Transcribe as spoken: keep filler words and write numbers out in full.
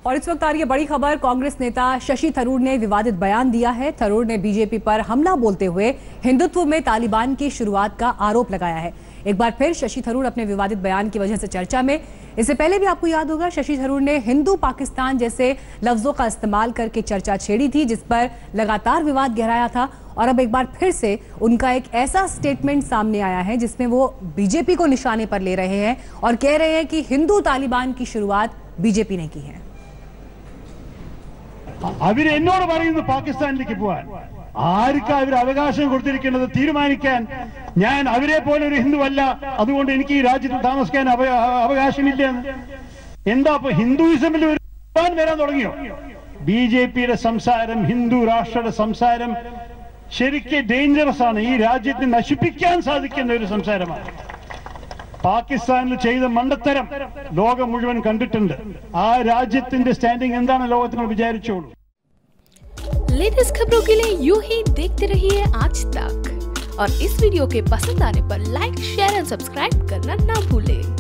और इस वक्त आ रही है बड़ी खबर। कांग्रेस नेता शशि थरूर ने विवादित बयान दिया है। थरूर ने बीजेपी पर हमला बोलते हुए हिंदुत्व में तालिबान की शुरुआत का आरोप लगाया है। एक बार फिर शशि थरूर अपने विवादित बयान की वजह से चर्चा में। इससे पहले भी आपको याद होगा शशि थरूर ने हिंदू पाकिस्तान जैसे लफ्जों का इस्तेमाल करके चर्चा छेड़ी थी, जिस पर लगातार विवाद गहराया था। और अब एक बार फिर से उनका एक ऐसा स्टेटमेंट सामने आया है जिसमें वो बीजेपी को निशाने पर ले रहे हैं और कह रहे हैं कि हिंदू तालिबान की शुरुआत बीजेपी ने की है। അവര് എന്നോട് പറയുന്നു പാകിസ്ഥാനിലേക്ക് പോവാൻ. ആർക്കാ അവർ അവകാശം കൊടുത്തിരിക്കുന്നത് തീരുമാനിക്കാൻ? ഞാൻ അവരെ പോലെ ഒരു ഹിന്ദു അല്ല, അതുകൊണ്ട് എനിക്ക് ഈ രാജ്യത്ത് താമസിക്കാൻ അവകാശമില്ല. എന്താ ഇപ്പൊ ഹിന്ദുയിസമിൽ വരാൻ തുടങ്ങിയോ? ബി ജെ പിയുടെ സംസാരം, ഹിന്ദു രാഷ്ട്രയുടെ സംസാരം ശരിക്കും ഡേഞ്ചറസ് ആണ്. ഈ രാജ്യത്തെ നശിപ്പിക്കാൻ സാധിക്കുന്ന ഒരു സംസാരമാണ്. പാകിസ്ഥാനിൽ ചെയ്ത മണ്ടത്തരം ലോകം മുഴുവൻ കണ്ടിട്ടുണ്ട്. ആ രാജ്യത്തിന്റെ സ്റ്റാൻഡിംഗ് എന്താണ് ലോകത്തിന് വിചാരിച്ചോളൂ. लेटेस्ट खबरों के लिए यूं ही देखते रहिए आज तक और इस वीडियो के पसंद आने पर लाइक, शेयर एंड सब्सक्राइब करना ना भूलें।